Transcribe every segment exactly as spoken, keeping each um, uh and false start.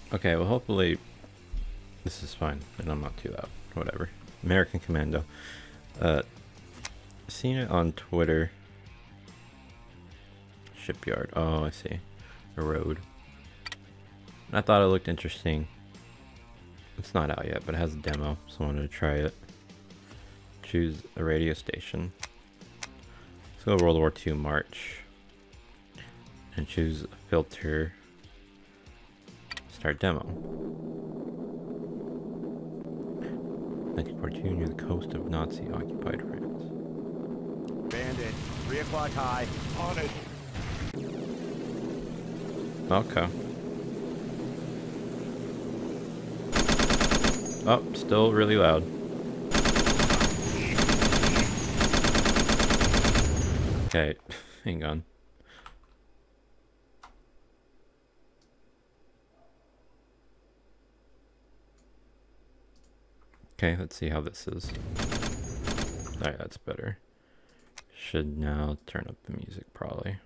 Okay, well hopefully this is fine and I'm not too loud. Whatever. American Commando. Uh, seen it on Twitter. Shipyard. Oh, I see. A road. I thought it looked interesting. It's not out yet, but it has a demo, so I wanted to try it. Choose a radio station. Let's go World War Two March. And choose a filter. Start demo. nineteen forty-two near the coast of Nazi-occupied France. Bandit, three o'clock high. On it. Okay. Oh, still really loud. Okay, hang on. Okay, let's see how this is. Alright, that's better. Should now turn up the music, probably.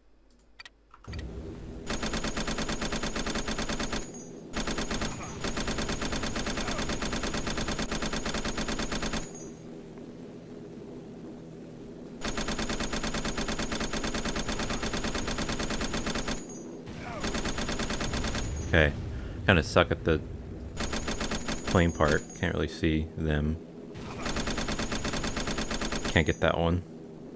Okay, kind of suck at the plane part. Can't really see them. Can't get that one.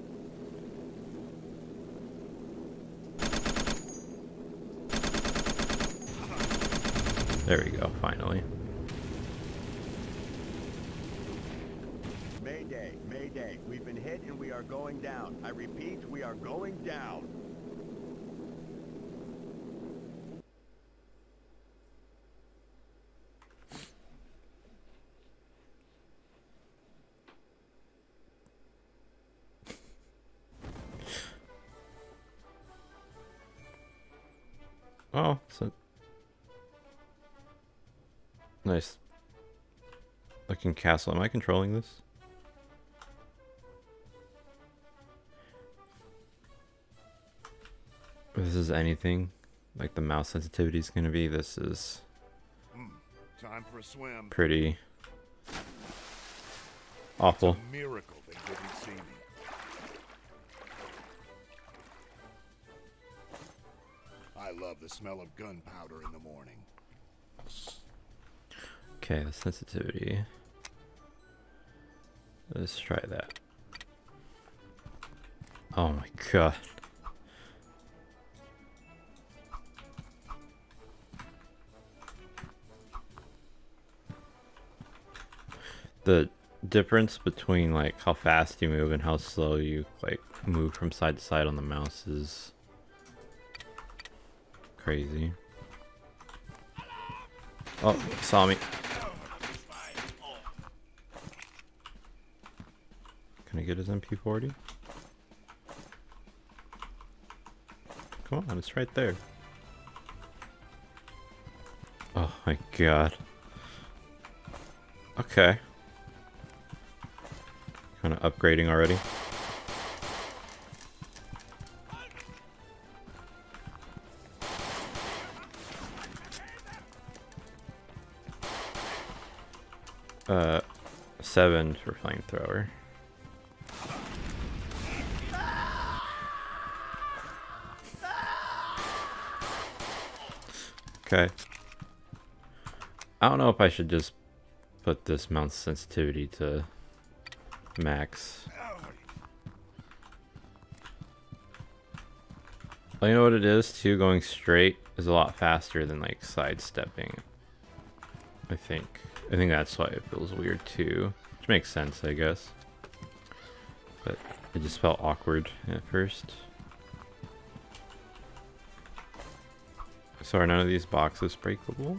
There we go, finally. Mayday, Mayday. We've been hit and we are going down. I repeat, we are going down. Oh, so nice looking castle. Am I controlling this? If this is anything like the mouse sensitivity is going to be, this is Mm, time for a swim. pretty awful. It's a miracle they didn't see me. I love the smell of gunpowder in the morning. Okay, the sensitivity. Let's try that. Oh my god. The difference between like how fast you move and how slow you like move from side to side on the mouse is crazy. Oh, saw me. Can I get his M P forty? Come on, it's right there. Oh my god. Okay. Kind of upgrading already. Uh, seven for flamethrower. Okay. I don't know if I should just put this mouse sensitivity to max. Well, you know what it is too? Going straight is a lot faster than like sidestepping. I think. I think that's why it feels weird too. Which makes sense, I guess. But it just felt awkward at first. So are none of these boxes breakable?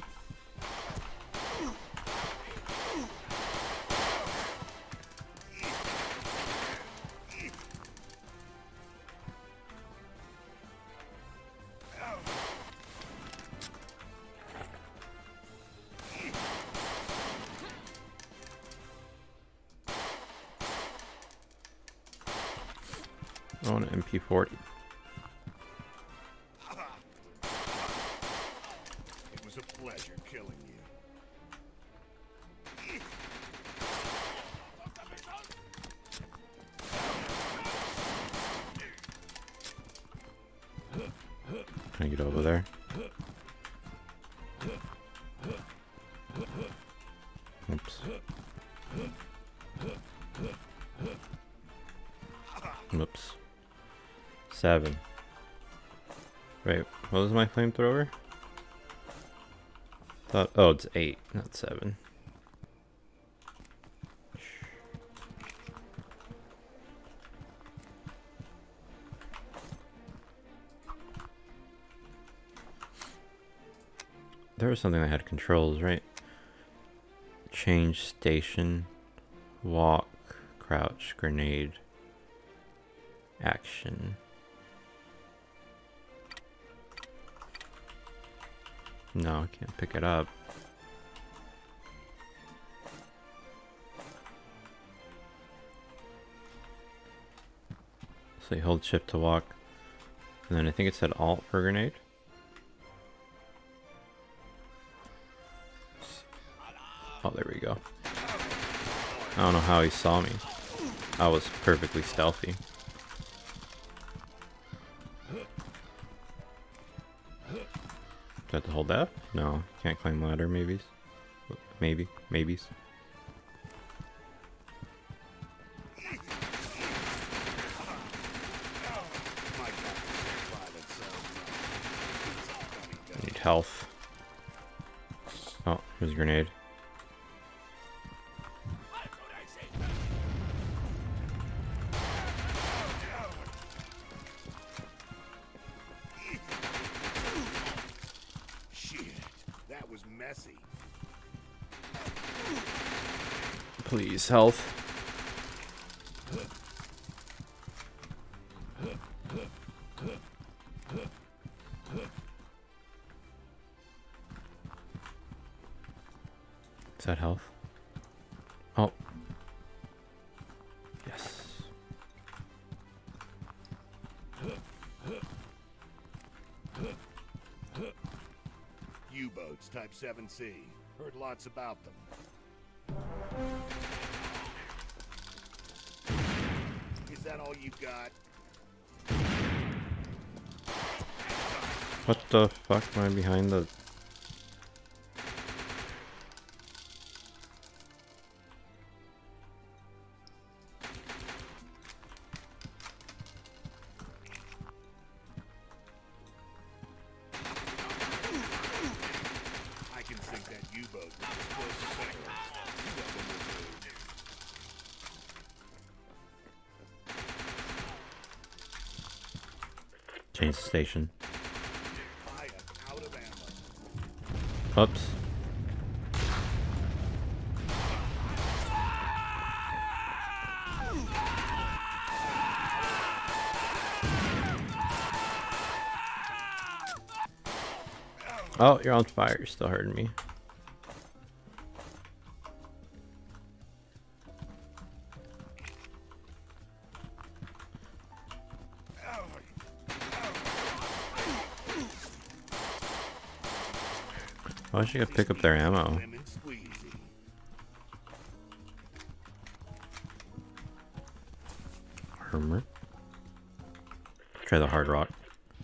I want an M P forty. It was It's a pleasure killing you. Can I get over there? Oops. Oops. Seven. Wait, what was my flamethrower? Thought, oh, it's eight, not seven. There was something that had controls, right? Change station, walk, crouch, grenade, action. No, I can't pick it up. So you hold shift to walk, and then I think it said alt for grenade. Oh, there we go. I don't know how he saw me. I was perfectly stealthy. Do I have to hold F? No, can't climb ladder, maybes. Maybe, maybes. I need health. Oh, here's a grenade. Messy. Please, health. Is that health? Oh. Yes. U-boats Type seven C. Heard lots about them. Is that all you got? What the fuck am I behind the... Change the station. Oops. Oh, you're on fire. You're still hurting me. Why should I pick up their ammo? Armor. Try the hard rock.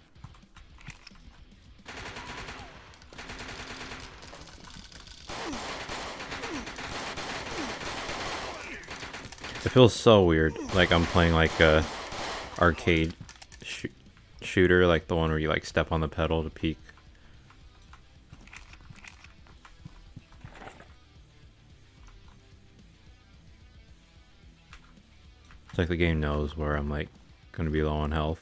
It feels so weird, like I'm playing like a arcade sh shooter, like the one where you like step on the pedal to peek. It's like the game knows where I'm like gonna be low on health.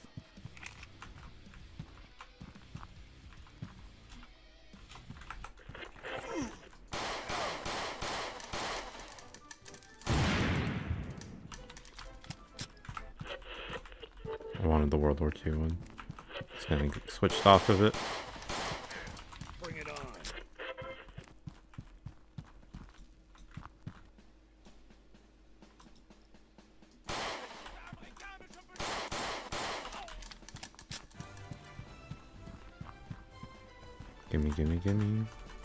I wanted the World War Two one. Just gonna get switched off of it. Bring it on. Gimme, gimme, gimme.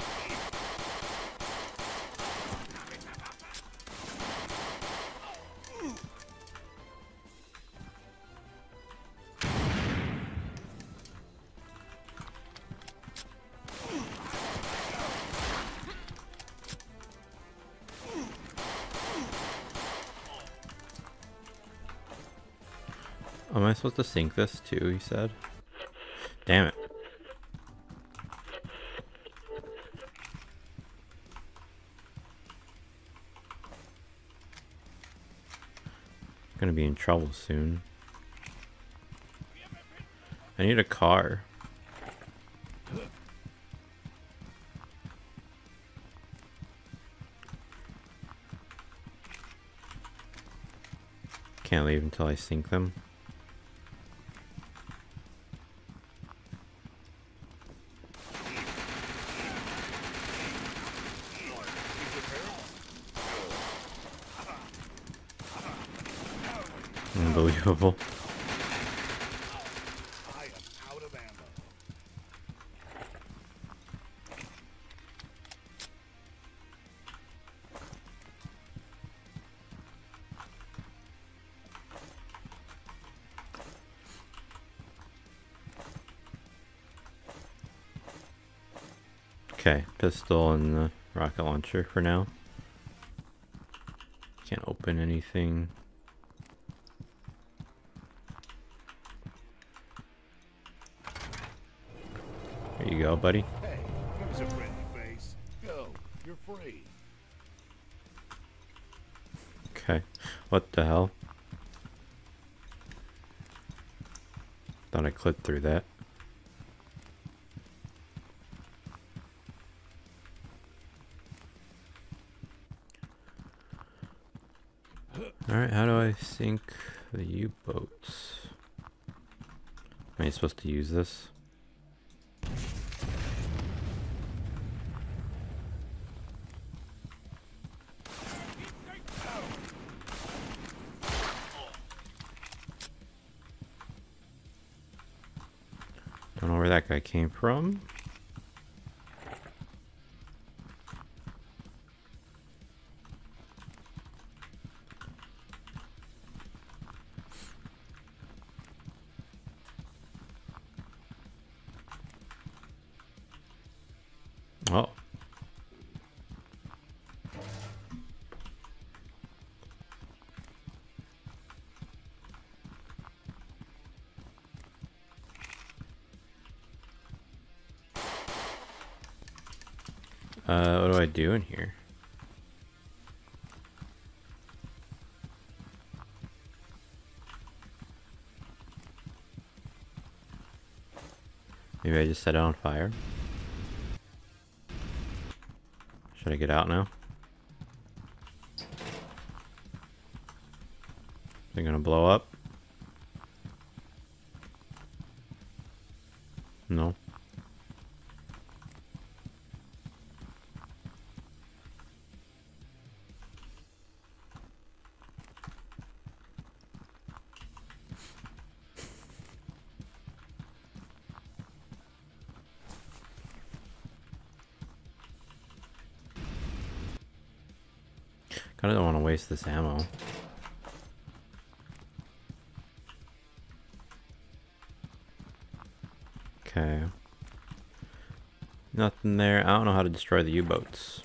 Am I supposed to sink this too, he said? Damn it. Gonna be in trouble soon. I need a car. Can't leave until I sink them. Unbelievable. I am out of ammo. Okay, pistol and the rocket launcher for now. Can't open anything. There you go, buddy. Hey, there's a friendly face. Go, you're free. Okay. What the hell? Thought I clipped through that. Alright, how do I sink the U-boats? Am I supposed to use this? Don't know where that guy came from. Oh. Uh, what do I do in here? Maybe I just set it on fire. Should I get out now? They're gonna blow up? No. Kinda don't want to waste this ammo. Okay. Nothing there. I don't know how to destroy the U-boats.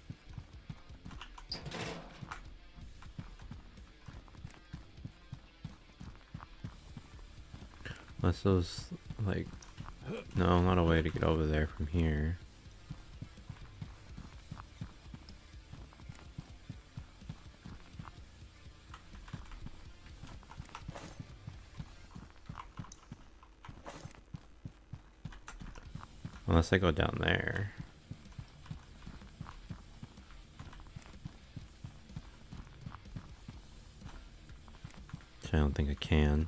Unless those, like... No, not a way to get over there from here. Unless I go down there. Which I don't think I can.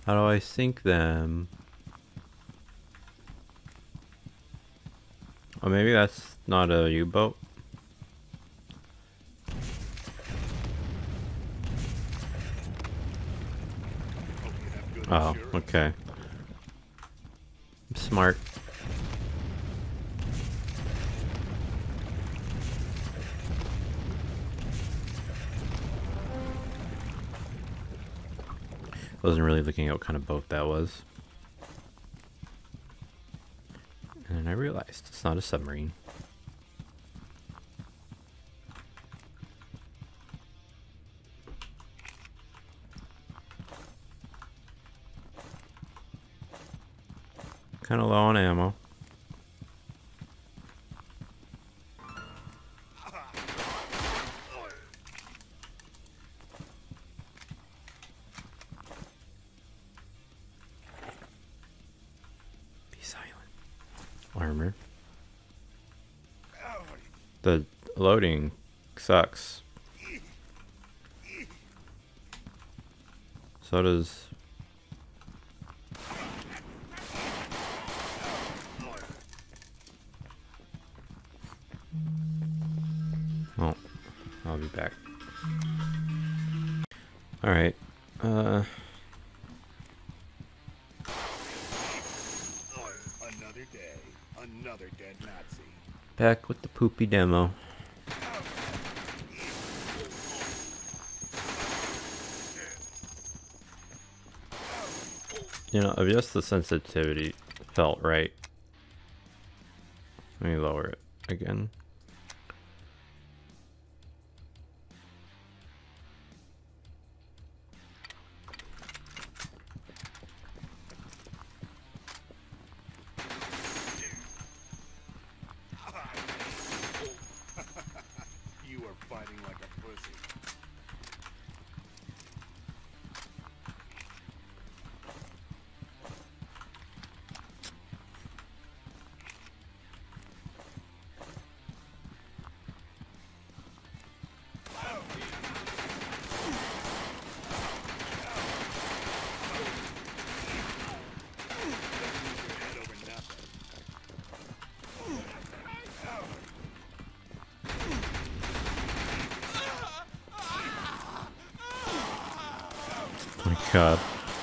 How do I sink them? Oh, maybe that's not a U-boat. Oh, okay. I'm smart. Wasn't really looking at what kind of boat that was. And I realized it's not a submarine. Kind of low on ammo. Be silent. Armor. The loading sucks. So does... Oh, I'll be back. Alright, uh... Another day, another dead Nazi. back with the poopy demo. You know, just the sensitivity felt right. Let me lower it again. You are fighting like a pussy. Oh my god.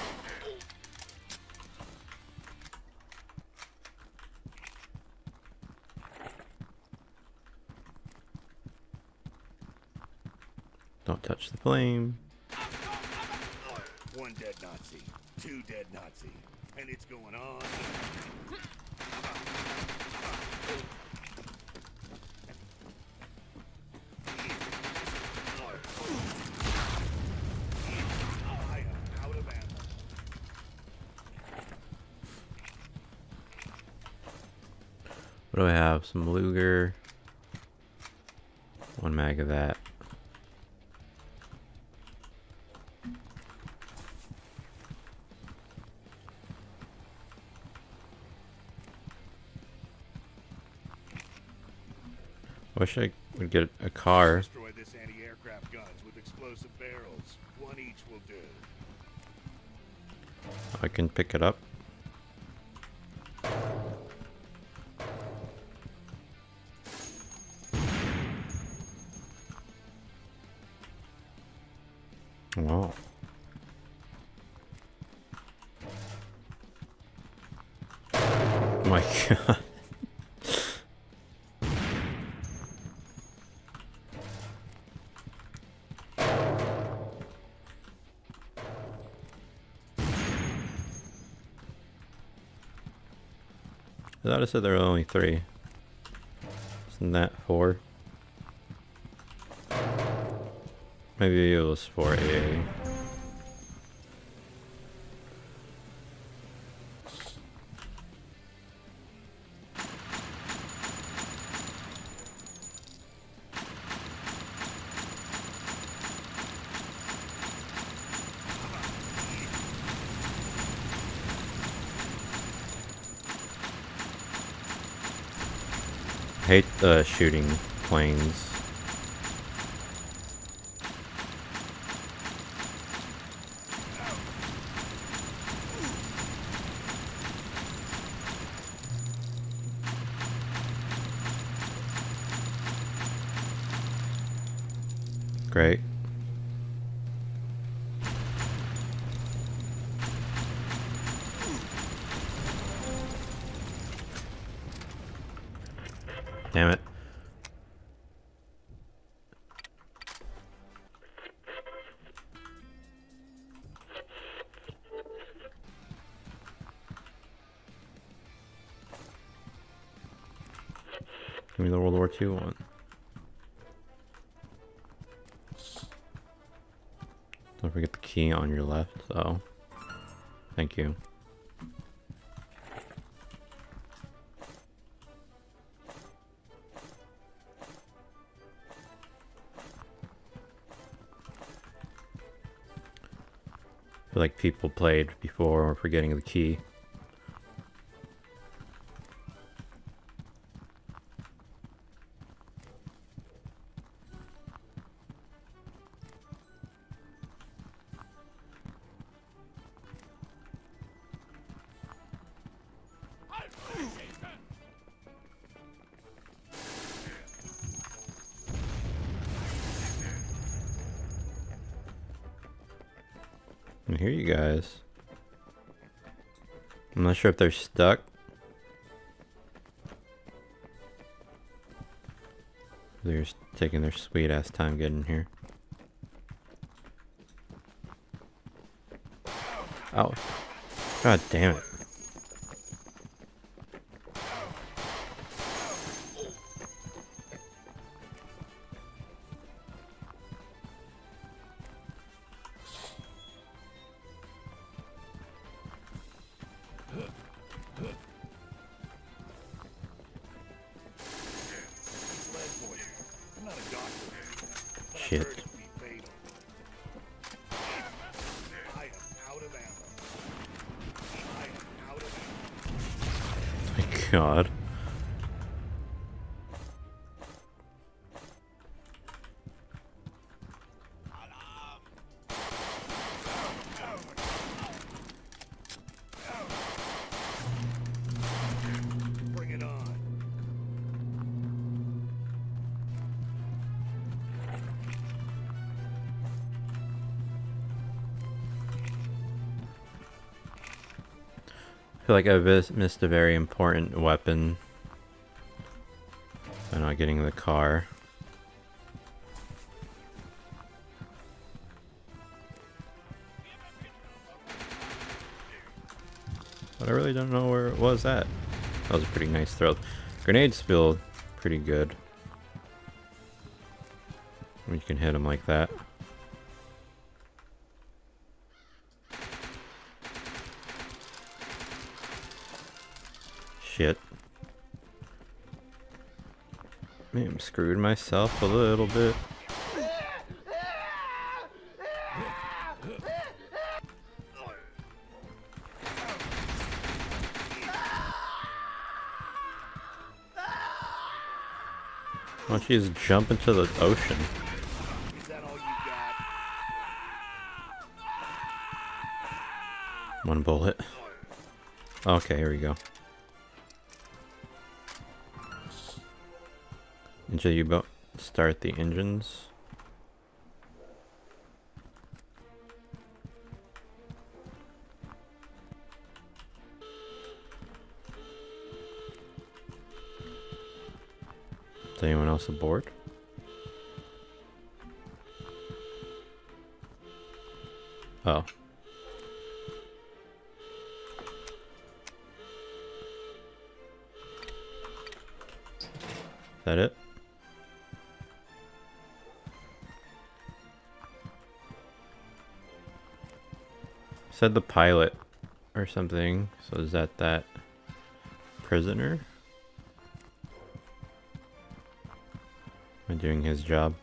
Don't touch the flame. One dead Nazi, two dead Nazi, and it's going on. I am out of ammo. What do I have? Some Luger. One mag of that. Wish I would get a car. Destroy this anti-aircraft guns with explosive barrels. One each will do. I can pick it up. Wow. Oh my god. I thought I said there were only three. Isn't that four? Maybe it was four A. Hate uh, shooting planes. Great. Damn it. Give me the World War Two one. Don't forget the key on your left, so thank you. I feel like people played before or forgetting the key. I hear you guys. I'm not sure if they're stuck. They're just taking their sweet ass time getting here. Oh. God damn it. Shit. My God. Bring it on. I feel like I've mis- missed a very important weapon by not getting the car. But I really don't know where it was at. That was a pretty nice throw. Grenades feel pretty good when you can hit them like that. Shit. Man, I'm screwed myself a little bit. Why don't you just jump into the ocean? Is that all you got? One bullet. Okay, here we go. Until you bo- start the engines. Is anyone else aboard? Oh. Is that it? Said the pilot or something, so is that that prisoner? Am I doing his job?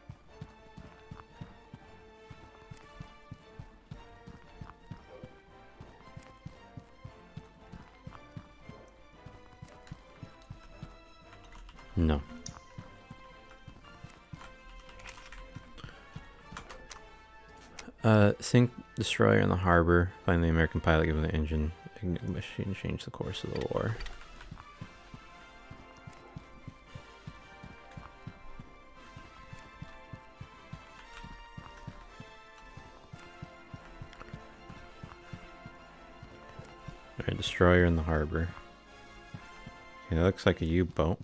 No. Uh, sink destroyer in the harbor. Find the American pilot, give him the engine. Ignite the machine, change the course of the war. Alright, destroyer in the harbor. Okay, that looks like a U-boat.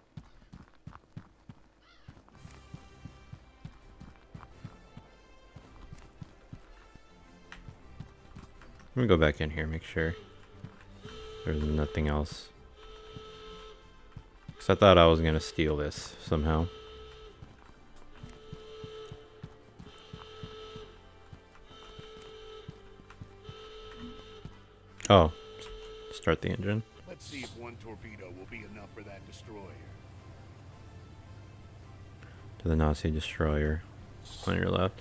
Let me go back in here, make sure there's nothing else. Because I thought I was going to steal this somehow. Oh, start the engine. Let's see if one torpedo will be enough for that destroyer. To the Nazi destroyer on your left.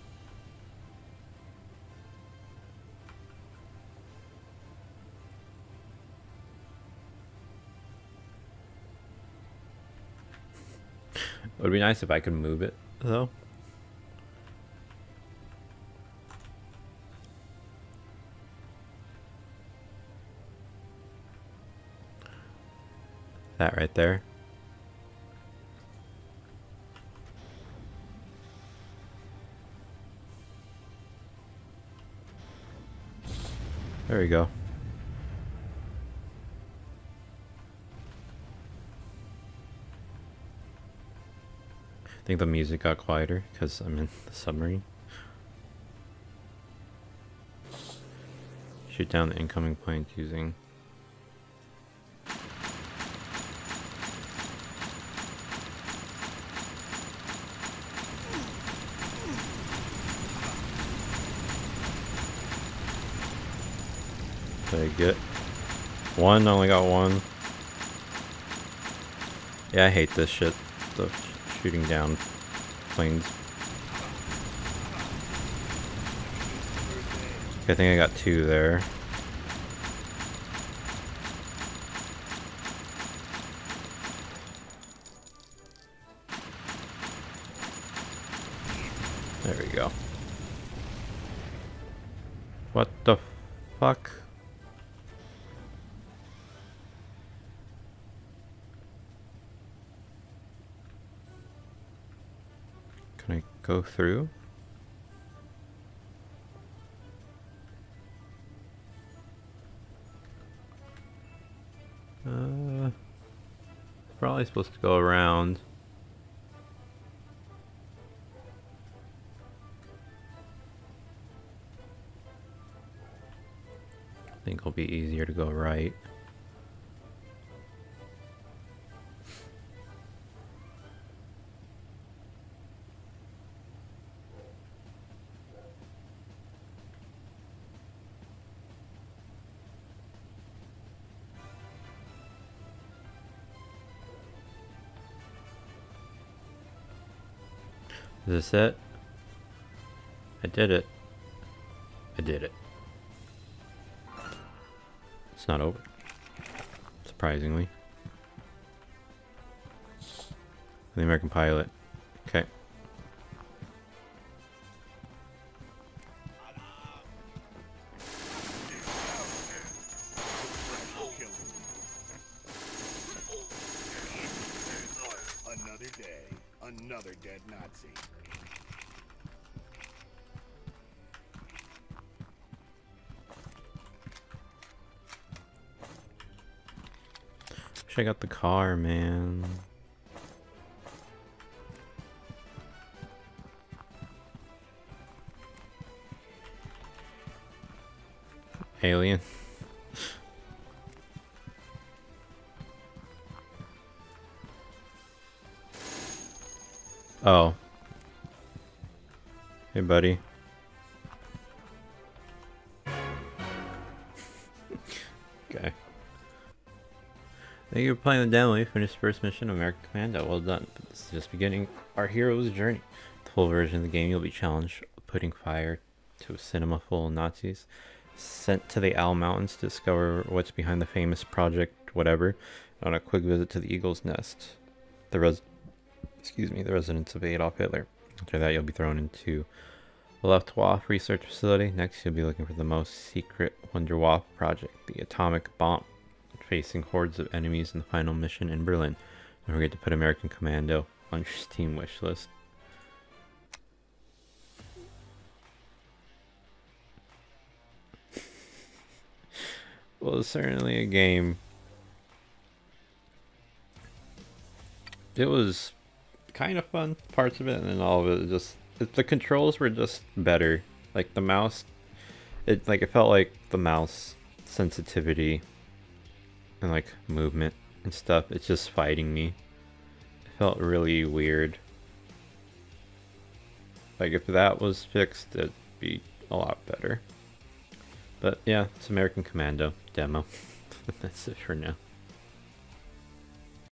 It would be nice if I could move it, though. That right there. There we go. I think the music got quieter because I'm in the submarine. Shoot down the incoming planes using... Did I get one? Only got one. Yeah, I hate this shit. The shooting down planes. I think I got two there. There we go. What the fuck? Can I go through? Uh, probably supposed to go around. I think it'll be easier to go right. Is this it? I did it. I did it. It's not over. Surprisingly. The American pilot. Okay. Another day, another dead Nazi. Wish I got the car, man. Alien. Oh. Hey, buddy. Okay. Thank you for playing the demo. You finished the first mission of American Commando. Well done. But this is just beginning our hero's journey. The full version of the game, you'll be challenged with putting fire to a cinema full of Nazis, sent to the Owl Mountains to discover what's behind the famous Project Whatever, on a quick visit to the Eagle's Nest, the res excuse me, the residence of Adolf Hitler. After that, you'll be thrown into the Luftwaffe research facility. Next, you'll be looking for the most secret Wunderwaffe project, the atomic bomb, facing hordes of enemies in the final mission in Berlin. Don't forget to put American Commando on your Steam wish list. was certainly a game. It was kind of fun, parts of it, and then all of it just it, the controls were just better. Like the mouse, it like it felt like the mouse sensitivity and like movement and stuff. It's just fighting me. It felt really weird. Like if that was fixed, it'd be a lot better. But yeah, it's American Commando demo. That's it for now.